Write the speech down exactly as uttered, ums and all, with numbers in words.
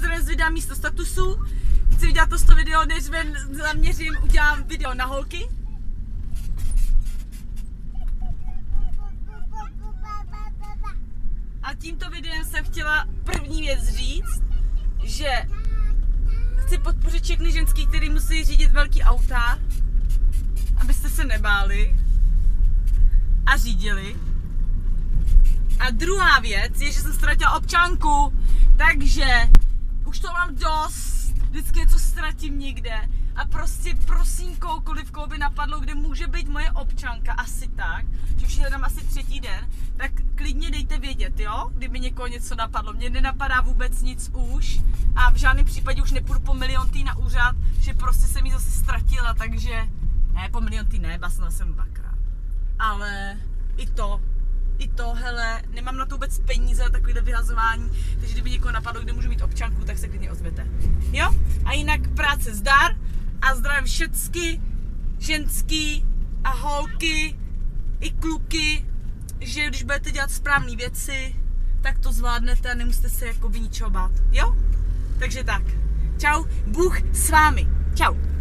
zdravím z videa místo statusu. Chci udělat to sto video, než ven zaměřím, udělám video na holky. A tímto videem jsem chtěla první věc říct, že chci podpořit všechny ženský, který musí řídit velký auta, abyste se nebáli a řídili. A druhá věc je, že jsem ztratila občanku, takže už to mám dost, vždycky něco ztratím někde a prostě prosím koukoliv, koho by napadlo, kde může být moje občanka, asi tak, že už hledám asi třetí den, tak klidně dejte vědět, jo, kdyby někoho něco napadlo. Mně nenapadá vůbec nic už a v žádném případě už nepůjdu po miliontý na úřad, že prostě jsem ji zase ztratila, takže ne, po miliontý ne, basnula jsem dvakrát, ale i to, i to, hele, nemám na to vůbec peníze, takovýhle vyhazování, takže kdyby někoho napadlo, kde můžu mít občanku, tak se klidně ozvěte. Jo? A jinak práce zdar a zdravím všecky ženský a holky i kluky, že když budete dělat správné věci, tak to zvládnete a nemusíte se jakoby ničeho bát. Jo? Takže tak. Čau, Bůh s vámi. Čau.